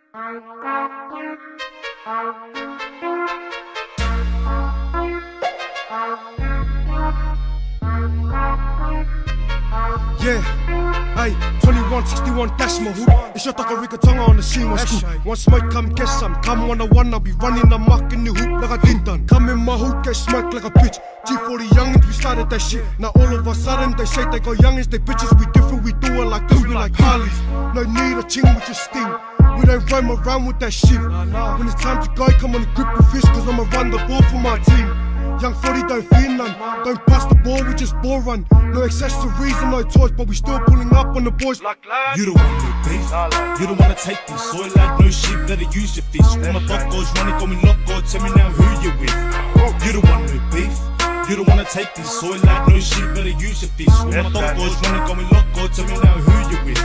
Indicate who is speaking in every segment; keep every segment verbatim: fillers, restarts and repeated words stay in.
Speaker 1: Yeah, hey, twenty-one sixty-one, that's my hood. It's your dog a Rickatonga on the scene, one scoop. One smoke, come get some. Come one on one, I'll be running the muck in the hoop like I did done. Come in my hoop, get smoked like a bitch. G forty Yungins, we started that shit. Now all of a sudden, they say they got Yungins, they bitches, we different, we do it like this, we like Harleys. No need a ching with your sting. We don't roam around with that shit. When it's time to go, come on and grip the fish, cause I'ma run the ball for my team. Young forty don't fear none. Don't pass the ball, we just ball run. No accessories and no toys, but we still pulling up on the boys like lads.
Speaker 2: You don't want no beef, you don't wanna take this. Soy like no sheep, better use your fish. When my dog goes running, got me locked, God, tell me now who you with. You don't want no beef, you don't wanna take this. Soy like no sheep, better use your fish. When my dog goes running, got me locked, God, tell me now who you with.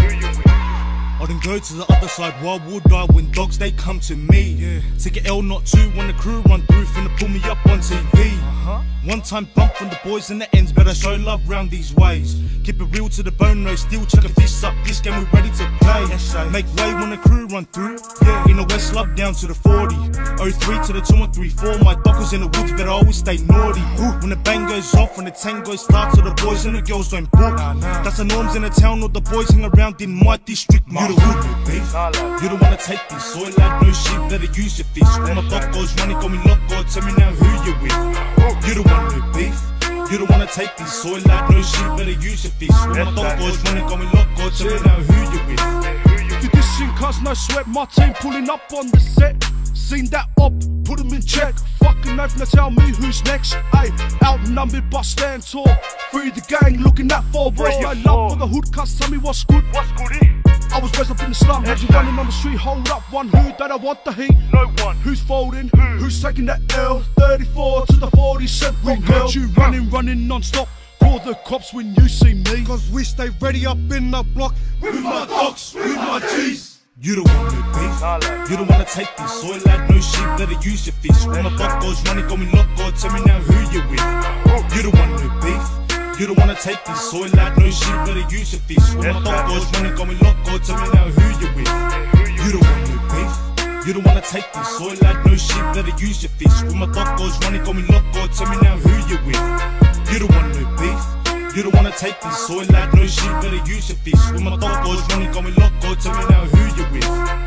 Speaker 2: I then go to the other side, why would I? When dogs they come to me, yeah. Take an L not two, when the crew run through, finna pull me up on T V. uh-huh. One time bump from the boys in the ends, better show love round these ways. Keep it real to the bone, no steel, chuck a fist up, this game we ready to play. Yes, make way when the crew run through, yeah. In the west love down to the forty, oh three to the two one three four. My dockers in the woods, better always stay naughty. Ooh. When the bang goes off, when the tango starts, so the boys and the girls don't book. Nah, nah. That's the norms in the town, all the boys hang around in my district. You don't want no beef, you don't wanna take this. Soy like no sheep, better use your fish. When my dog goes running, got me locked, God, tell me now who you with. You don't want no beef, you don't wanna take this. Soy like no sheep, better use your fish. When my dog goes running, got me locked, God, tell me now who you with.
Speaker 1: You dishing cuz no sweat, my team pulling up on the set. Seen that up, put him in check. Fucking oath, now tell me who's next. Ayy, outnumbered but stand tall. Free the gang, looking at four boys. My love for the hood, cuz tell me what's good. What's good? I was raised up in the slum, had you running on the street, hold up one who that I want the heat. No one. Who's folding? Who? Who's taking that L? thirty-four to the forty cent. We got you running, running non-stop. Call the cops when you see me. Cause we stay ready up in the block. With my dogs, with my G's.
Speaker 2: You don't want no beef, you don't wanna take this. Soy like no sheep, better use your fish. When my dog goes running, got me locked, God, tell me now who you with. You don't want no beef, you don't wanna take this. Soy like no sheep, better use your fish. When my dog goes running, got me locked, God, tell me now who you with. You don't want no beef, you don't wanna take this. Soy like no sheep, better use your fish. When my dog goes running, got me locked, God, tell me now who you with. You don't want no beef, you don't wanna take this. Soy like no sheep, better use your fish. When my dog goes running, got me locked, God, tell me now who you with.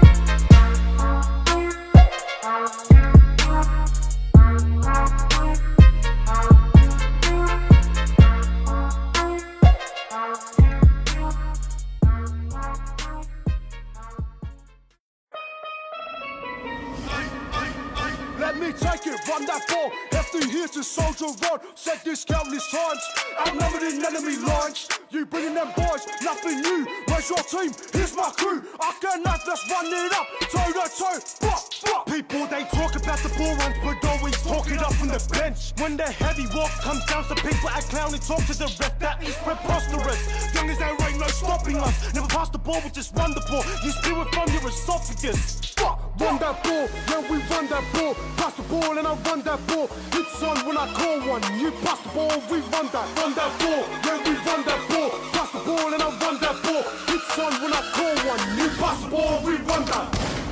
Speaker 1: Let me take it, run that ball. Hefty here to soldier on. Said this countless times. Outnumbered in enemy lines. You bringing them boys, nothing new. Where's your team? Here's my crew. I can have, let's run it up. Toe to toe, bop, bop. People, they talk about the ball runs, but always talk it up from the bench. When the heavy walk comes down to people act clown and talk to the ref, that is preposterous. Young as there ain't no stopping us. Never pass the ball, but just run the ball. You spew it from your esophagus. Run that ball, yeah, we run that ball. Pass the ball and I run that ball. It's on when I call one. You pass the ball, we run that. Run that ball, yeah, we run that ball. Pass the ball and I run that ball. It's on when I call one. You pass the ball, we run that.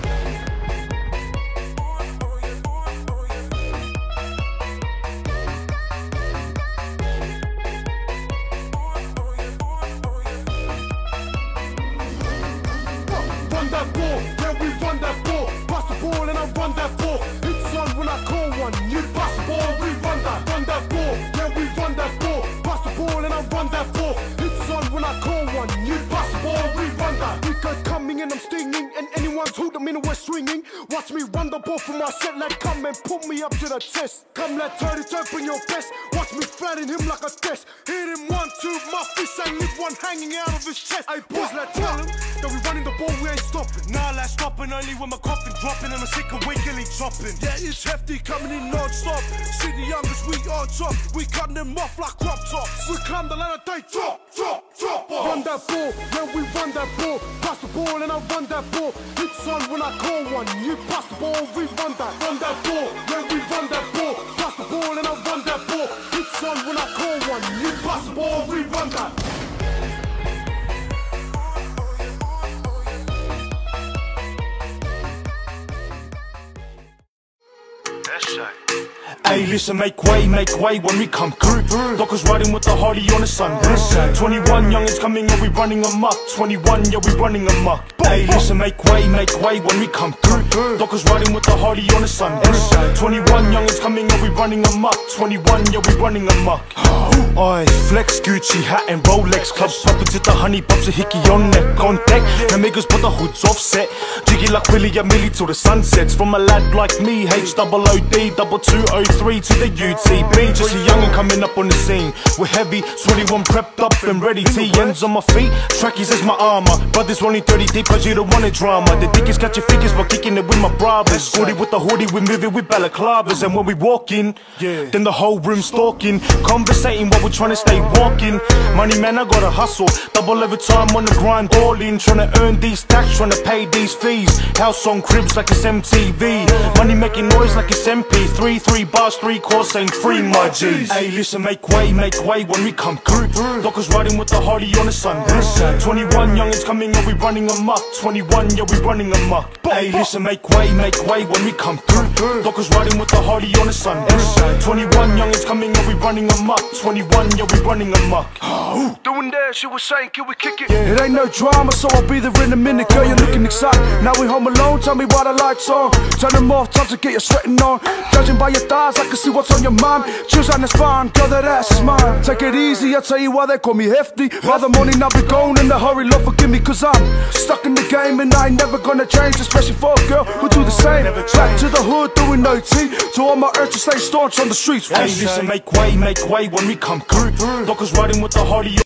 Speaker 1: Run that ball, yeah, we run that ball. Pass the ball and I run that ball. It's on when I call one. You pass the ball, we run that. Run that ball, yeah, we run that ball. Pass the ball and I run that ball. It's on when I call one. You pass the ball, we run that. We got coming and I'm stinging, and anyone's who the minute we're swinging. Watch me run the ball from my set, like come and put me up to the test. Come, let turn it up, bring your best. Watch me flatten him like a test. Hit him one, two, my fist ain't leave one hanging out of his chest. Hey boys, let's tell him that we running the ball, we ain't stopping. Nah, let's stopping only when my coffin dropping and I'm sick of wiggly chopping. Yeah, it's hefty coming in non-stop. See the youngest, we on top. We cutting them off like crop tops. We climb the ladder, they drop, drop, drop off. Run that ball, yeah, we run that ball. Pass the ball and I run that ball. It's on when I call one. You pass the ball, we run that. Run that ball, yeah, we run that ball. Pass the ball and I run that ball. It's on when I call one. You pass the ball, we run that.
Speaker 2: Hey, listen, make way, make way when we come through. Dockers riding with the hardy on the sun. twenty-one youngins coming, yeah, we running amok. twenty-one, yeah, we running amok. Hey, listen, make way, make way when we come through. Dockers riding with the hardy on the sun. twenty-one youngins coming, yeah, we running amok. twenty-one, yeah, we running amok. Oi, flex, Gucci hat and Rolex clubs popping to the honey pops a hickey on neck on deck. The niggas put the hoods offset, jiggy like Willie and Millie till the sun sets. From a lad like me, H double O D double two O three to the U T B. Just a youngin' coming up on the scene. We're heavy, twenty-one prepped up and ready. T Ns on my feet, trackies as my armor. Brothers rolling thirty deep cause you don't want a drama. The dickers catch your figures while kicking it with my brothers. Hoodie with the hoodie, we're moving with balaclavas. And when we walk in, yeah, then the whole room's talking, conversating while we're trying to stay walking. Money man, I gotta hustle, double every time on the grind, all in. Trying to earn these stacks, trying to pay these fees. House on cribs like it's M T V. Money making noise like it's M P three. Three bars, three cores saying free my G's. Hey, listen, make way, make way when we come through. Dockers riding with the hardy on the sun. twenty-one youngins coming, yeah, we running amok. twenty-one, yeah, we running amok. Hey, listen, make way, make way when we come through. Dockers riding with the hardy on the sun. twenty-one youngins coming, yeah, we running amok. twenty-one, yeah, we running amok.
Speaker 1: Doing that, she was saying, can we kick it?
Speaker 3: It ain't no drama, so I'll be there in a minute. Girl, you're looking excited. Now we home alone, tell me why the lights on. Turn them off, time to get your sweating on. Judging by your thighs, I can see what's on your mind. Choose on the spine, girl, that ass is mine. Take it easy, I'll tell you why they call me hefty. By the morning I'll be gone in a hurry, Lord forgive me, cause I'm stuck in the game and I ain't never gonna change. Especially for a girl who do the same. Back to the hood, doing O T. To all my urges, stay staunch on the streets.
Speaker 2: Hey, listen, make way, make way when we come through. Dockers riding with the hardy